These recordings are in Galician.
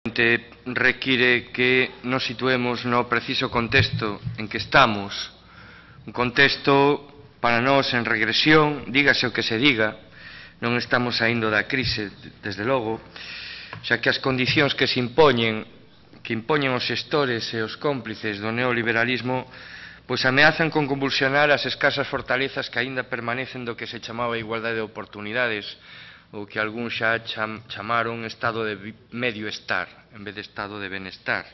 require que nos situemos no preciso contexto en que estamos, un contexto para nós en regresión, dígase o que se diga, non estamos saindo da crise, desde logo, xa que as condicións que impoñen os xestores e os cómplices do neoliberalismo, pois ameazan con convulsionar as escasas fortalezas que aínda permanecen do que se chamaba igualdade de oportunidades, o que algúns xa chamaron estado de medio estar, en vez de estado de benestar.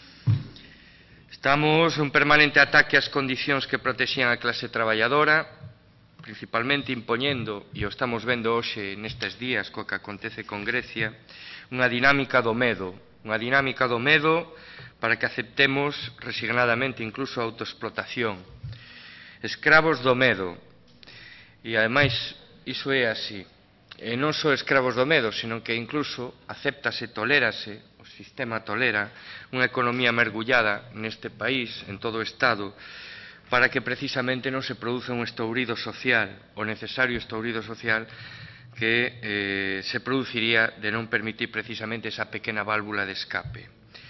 Estamos un permanente ataque ás condicións que protexían a clase traballadora, principalmente impoñendo, e o estamos vendo hoxe nestes días co que acontece con Grecia, unha dinámica do medo para que aceptemos resignadamente incluso a autoexplotación. Escravos do medo. E ademais, iso é así. E non só escravos do medo, sino que incluso acéptase, tolérase, o sistema tolera unha economía mergullada neste país, en todo o Estado, para que precisamente non se produza un estourido social, o necesario estourido social que se produciría de non permitir precisamente esa pequena válvula de escape.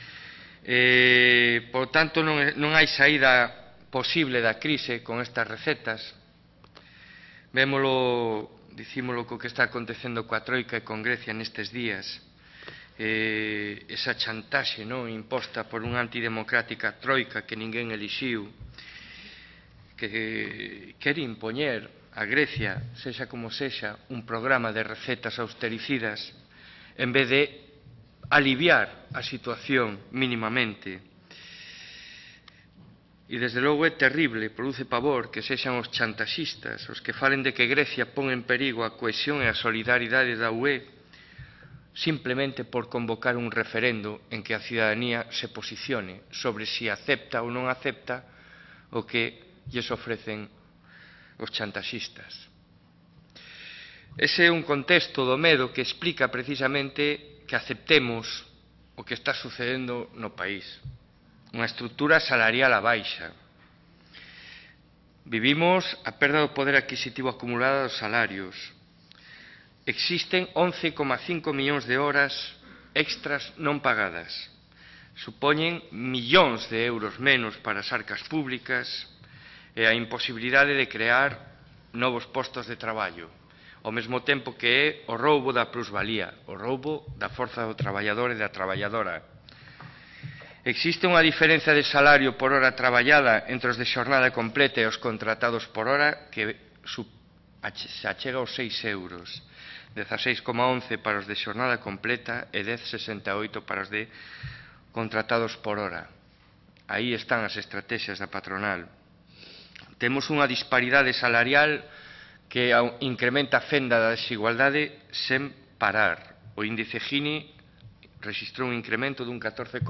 Por tanto, non hai saída posible da crise con estas recetas. Vémolo, dicímolo co que está acontecendo coa Troika e con Grecia nestes días, esa chantaxe imposta por unha antidemocrática Troika que ninguén elixiu, que quere impoñer a Grecia, sexa como sexa, un programa de recetas austericidas en vez de aliviar a situación mínimamente. E, desde logo, é terrible, produce pavor que sexan os chantaxistas os que falen de que Grecia pon en perigo a cohesión e a solidaridade da UE simplemente por convocar un referendo en que a cidadanía se posicione sobre si acepta ou non acepta o que lles ofrecen os chantaxistas. Ese é un contexto do medo que explica precisamente que aceptemos o que está sucedendo no país. Unha estrutura salarial a baixa. Vivimos a perda do poder adquisitivo acumulado dos salarios. Existen 11,5 millóns de horas extras non pagadas. Supoñen millóns de euros menos para as arcas públicas e a imposibilidade de crear novos postos de traballo, ao mesmo tempo que é o roubo da plusvalía, o roubo da forza do traballador e da traballadora. Existe unha diferenza de salario por hora traballada entre os de xornada completa e os contratados por hora que se achega aos 6 euros, 16,11 para os de xornada completa e 10,68 para os de contratados por hora. Aí están as estrategias da patronal. Temos unha disparidade salarial que incrementa a fenda da desigualdade sen parar. O índice Gini rexistrou un incremento dun 14,4%.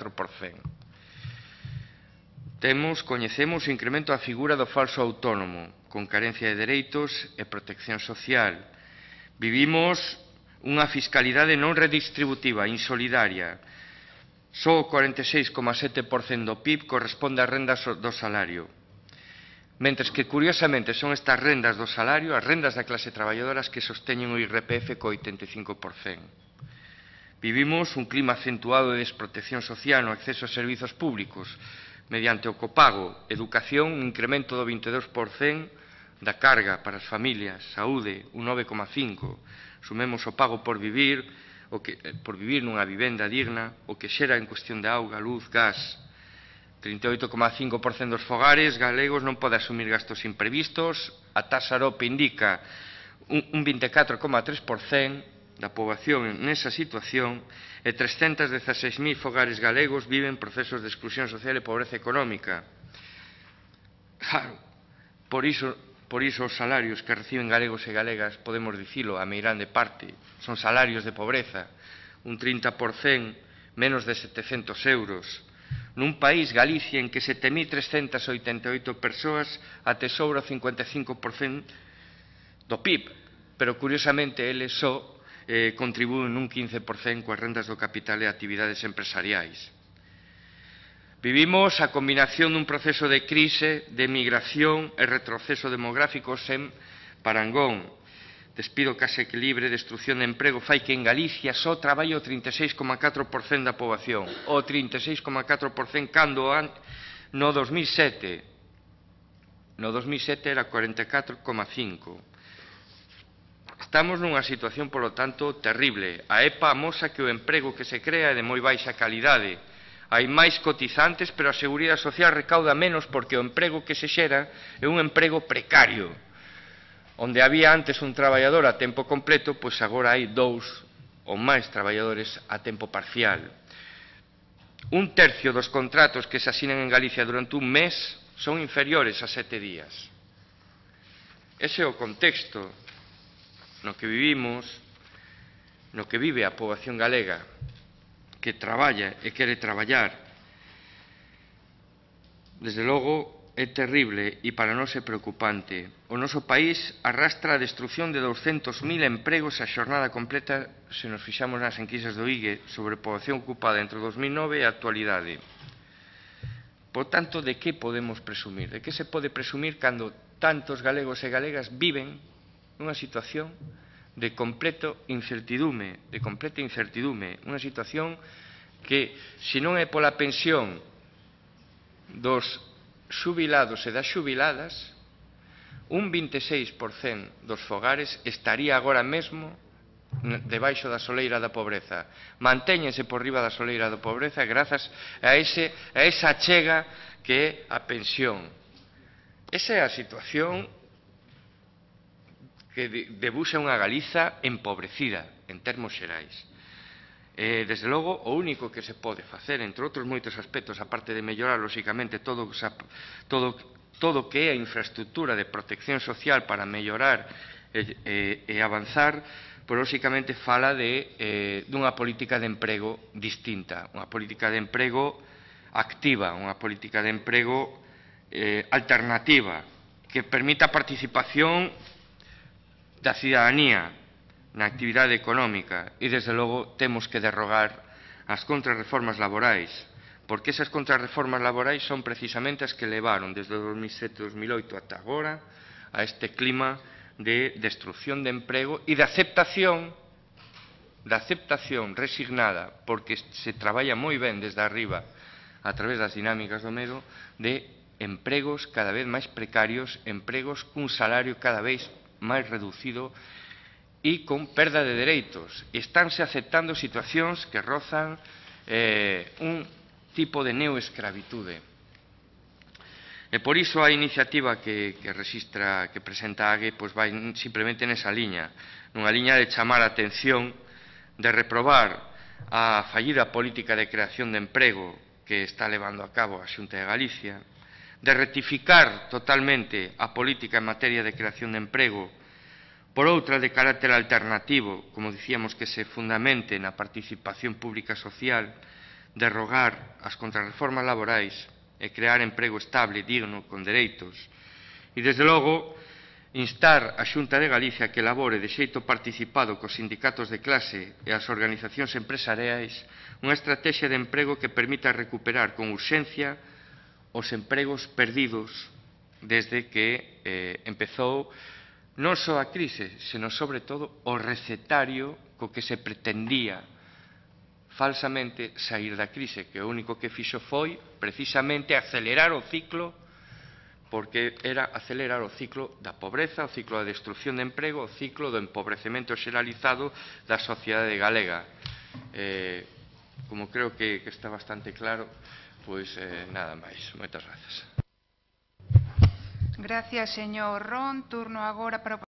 Coñecemos o incremento da figura do falso autónomo, con carencia de dereitos e protección social. Vivimos unha fiscalidade non redistributiva, insolidaria. Só o 46,7% do PIB corresponde ás rendas do salario. Mentres que, curiosamente, son estas rendas do salario, as rendas da clase traballadora as que sosteñen o IRPF co 85%. Vivimos un clima acentuado de desprotección social no acceso a servizos públicos, mediante o copago, educación, un incremento do 22% da carga para as familias, saúde, un 9,5%, sumemos o pago por vivir nunha vivenda digna, o que xera en cuestión de auga, luz, gas. 38,5% dos fogares galegos non pode asumir gastos imprevistos, a taxa Arope indica un 24,3%, da poboación nesa situación e 316.000 fogares galegos viven procesos de exclusión social e pobreza económica. Claro, por iso os salarios que reciben galegos e galegas, podemos dicilo, a meirande parte, son salarios de pobreza, un 30%, menos de 700 euros. Nun país, Galicia, en que 7.388 persoas atesoura o 55% do PIB, pero curiosamente eles só contribúen un 15% coas rendas do capital e actividades empresariais. Vivimos a combinación dun proceso de crise, de migración e retroceso demográfico sen parangón. despido case equilibre, destrucción de emprego, fai que en Galicia só traballe o 36,4% da poboación. O 36,4% cando no 2007. No 2007 era 44,5%. Estamos nunha situación, polo tanto, terrible. A EPA amosa que o emprego que se crea é de moi baixa calidade. Hai máis cotizantes, pero a Seguridade Social recauda menos porque o emprego que se xera é un emprego precario. Onde había antes un traballador a tempo completo, pois agora hai 2 ou máis traballadores a tempo parcial. 1/3 dos contratos que se asinan en Galicia durante un mes son inferiores a 7 días. Ese é o contexto no que vivimos, no que vive a poboación galega, que traballa e quere traballar. Desde logo, é terrible e para nós é preocupante. O noso país arrastra a destrucción de 200.000 empregos a xornada completa se nos fixamos nas enquisas do IGE sobre poboación ocupada entre 2009 e a actualidade. Por tanto, de que podemos presumir? De que se pode presumir cando tantos galegos e galegas viven nunha situación de completa incertidume, unha situación que, se non é pola pensión dos xubilados e das xubiladas, un 26% dos fogares estaría agora mesmo debaixo da soleira da pobreza. Mantéñense por riba da soleira da pobreza grazas a esa achega que é a pensión. Esa é a situación que debuxa unha Galiza empobrecida en termos xerais. Desde logo, o único que se pode facer, entre outros moitos aspectos, aparte de mellorar, lóxicamente, todo que é a infraestructura de protección social para mellorar e avanzar, pois, lóxicamente, fala dunha política de emprego distinta, unha política de emprego activa, unha política de emprego alternativa, que permita a participación da cidadanía na actividade económica e, desde logo, temos que derrogar as contrarreformas laborais, porque esas contrarreformas laborais son precisamente as que levaron desde 2007-2008 ata agora a este clima de destrucción de emprego e de aceptación resignada, porque se traballa moi ben desde arriba a través das dinámicas do medo, de empregos cada vez máis precarios, empregos cun salario cada vez máis reducido e con perda de dereitos. Estánse aceptando situacións que rozan un tipo de neoescravitude. E por iso a iniciativa que presenta a AGE vai simplemente nesa liña, nunha liña de chamar a atención, de reprobar a fallida política de creación de emprego que está levando a cabo a Xunta de Galicia, de rectificar totalmente a política en materia de creación de emprego, por outra de carácter alternativo, como dicíamos, que se fundamente na participación pública social, derrogar as contrarreformas laborais e crear emprego estable, digno, con dereitos. E, desde logo, instar a Xunta de Galicia que elabore de xeito participado cos sindicatos de clase e as organizacións empresariais unha estrategia de emprego que permita recuperar con urxencia os empregos perdidos desde que empezou non só a crise, senón, sobre todo, o recetario co que se pretendía falsamente saír da crise, que o único que fixo foi, precisamente, acelerar o ciclo, porque era acelerar o ciclo da pobreza, o ciclo da destrucción de emprego, o ciclo do empobrecemento xeralizado da sociedade galega. Como creo que está bastante claro, pois nada máis. Moitas grazas. Gracias, señor Ron. Turno agora para